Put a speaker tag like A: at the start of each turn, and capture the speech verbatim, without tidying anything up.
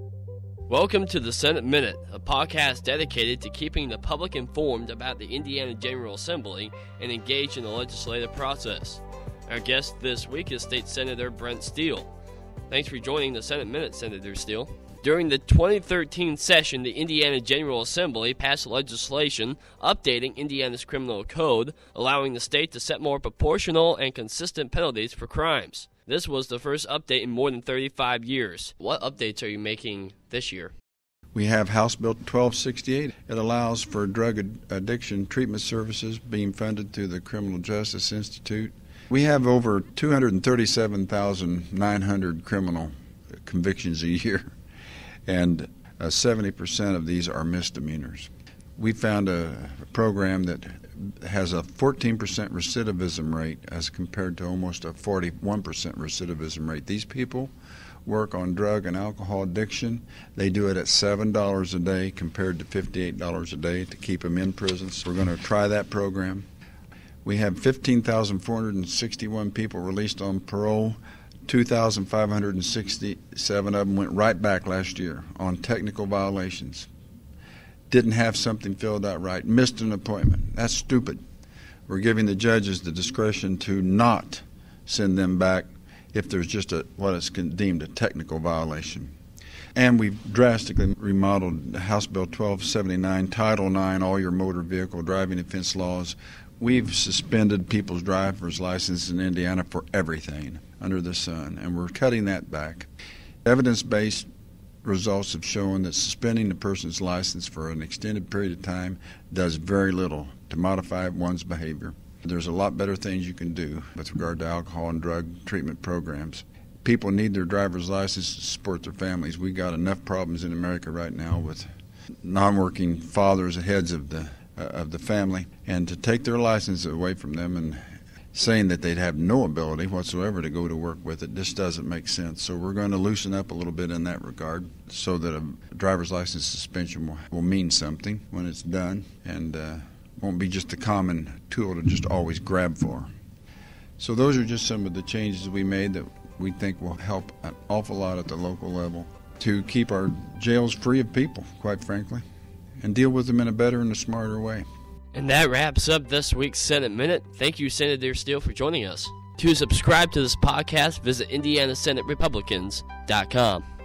A: Welcome to the Senate Minute, a podcast dedicated to keeping the public informed about the Indiana General Assembly and engaged in the legislative process. Our guest this week is State Senator Brent Steele. Thanks for joining the Senate Minute, Senator Steele. During the twenty thirteen session, the Indiana General Assembly passed legislation updating Indiana's criminal code, allowing the state to set more proportional and consistent penalties for crimes. This was the first update in more than thirty-five years. What updates are you making this year?
B: We have House Bill twelve sixty-eight. It allows for drug ad- addiction treatment services being funded through the Criminal Justice Institute. We have over two hundred thirty-seven thousand nine hundred criminal convictions a year, and uh, seventy percent of these are misdemeanors. We found a program that has a fourteen percent recidivism rate as compared to almost a forty-one percent recidivism rate. These people work on drug and alcohol addiction. They do it at seven dollars a day compared to fifty-eight dollars a day to keep them in prison. So we're going to try that program. We have fifteen thousand four hundred sixty-one people released on parole. two thousand five hundred sixty-seven of them went right back last year on technical violations. Didn't have something filled out right, missed an appointment. That's stupid. We're giving the judges the discretion to not send them back if there's just a what is deemed a technical violation. And we've drastically remodeled House Bill twelve seventy-nine, Title nine, all your motor vehicle driving offense laws. We've suspended people's driver's license in Indiana for everything under the sun, and we're cutting that back. Evidence-based results have shown that suspending a person's license for an extended period of time does very little to modify one's behavior. There's a lot better things you can do with regard to alcohol and drug treatment programs. People need their driver's license to support their families. We've got enough problems in America right now with non-working fathers, heads of the uh, of the family, and to take their license away from them and saying that they'd have no ability whatsoever to go to work with it just doesn't make sense. So we're going to loosen up a little bit in that regard so that a driver's license suspension will, will mean something when it's done and uh, won't be just a common tool to just always grab for. So those are just some of the changes we made that we think will help an awful lot at the local level to keep our jails free of people, quite frankly, and deal with them in a better and a smarter way.
A: And that wraps up this week's Senate Minute. Thank you, Senator Steele, for joining us. To subscribe to this podcast, visit Indiana Senate Republicans dot com.